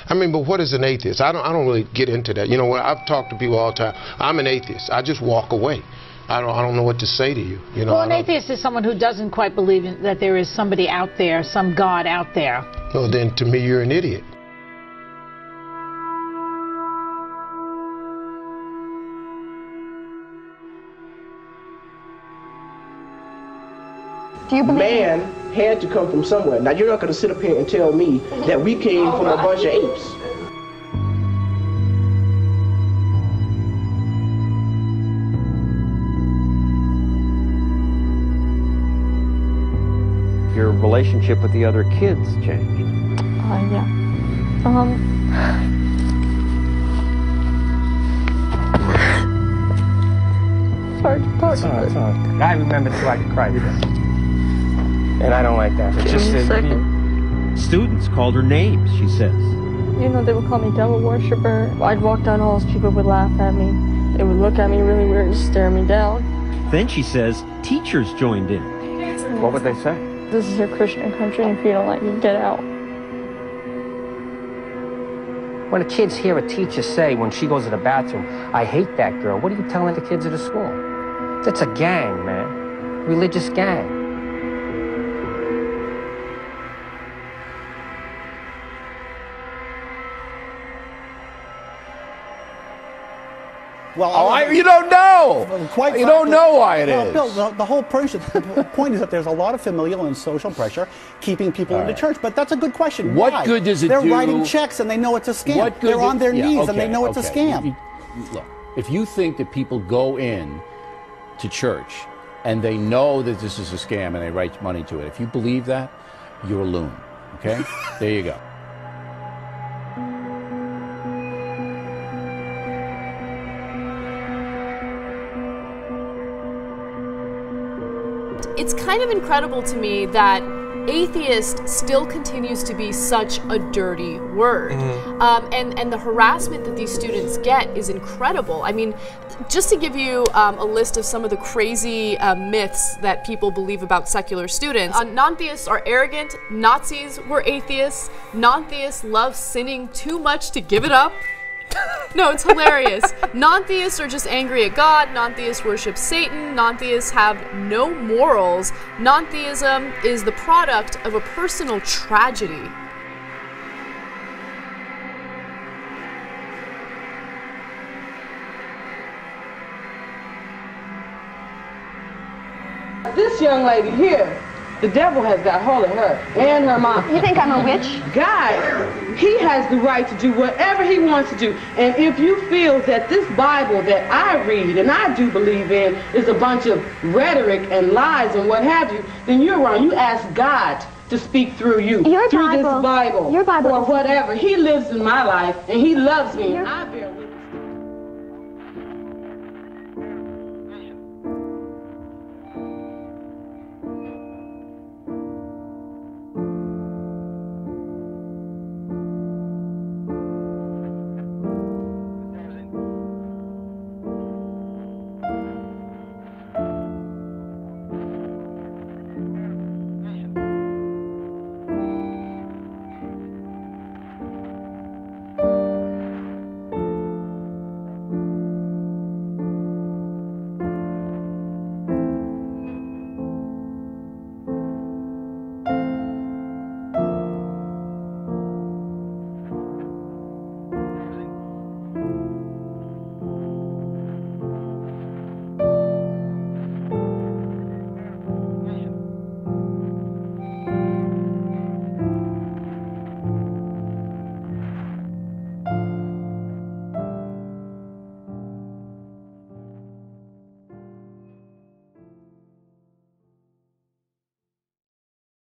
I mean, but what is an atheist? I don't really get into that. You know, when I've talked to people all the time, I'm an atheist. I just walk away. I don't know what to say to you. You know, well, an atheist is someone who doesn't quite believe that there is somebody out there, some God out there. Well, then to me, you're an idiot. Do you believe man had to come from somewhere. Now, you're not going to sit up here and tell me that we came from a bunch of apes. Your relationship with the other kids changed. Yeah. Sorry to talk about it. I remember so I could cry. And I don't like that. It's just students called her names, she says. You know, they would call me devil worshiper. I'd walk down halls, people would laugh at me. They would look at me really weird and stare me down. Then she says teachers joined in. What would they say? This is your Christian country, and if you don't like it, get out. When the kids hear a teacher say when she goes to the bathroom, I hate that girl, what are you telling the kids at the school? That's a gang, man. Religious gang. Well, you don't know. You don't know why it is. Bill, the whole point is that there's a lot of familial and social pressure keeping people into church. But that's a good question. What good does it do? They're writing checks and they know it's a scam. They're on their knees and they know it's a scam. Look, if you think that people go in to church and they know that this is a scam and they write money to it, if you believe that, you're a loon. Okay? There you go. It's kind of incredible to me that atheist still continues to be such a dirty word. And the harassment that these students get is incredible. I mean, just to give you a list of some of the crazy myths that people believe about secular students. Non-theists are arrogant, Nazis were atheists, non-theists love sinning too much to give it up. No, it's hilarious. Non-theists are just angry at God. Non-theists worship Satan. Non-theists have no morals. Non-theism is the product of a personal tragedy. This young lady here, the devil has got hold of her and her mom. You think I'm a witch? God, he has the right to do whatever he wants to do. And if you feel that this Bible that I read and I do believe in is a bunch of rhetoric and lies and what have you, then you're wrong. You ask God to speak through you, through this Bible, your Bible, or whatever. He lives in my life and he loves me. I bear witness.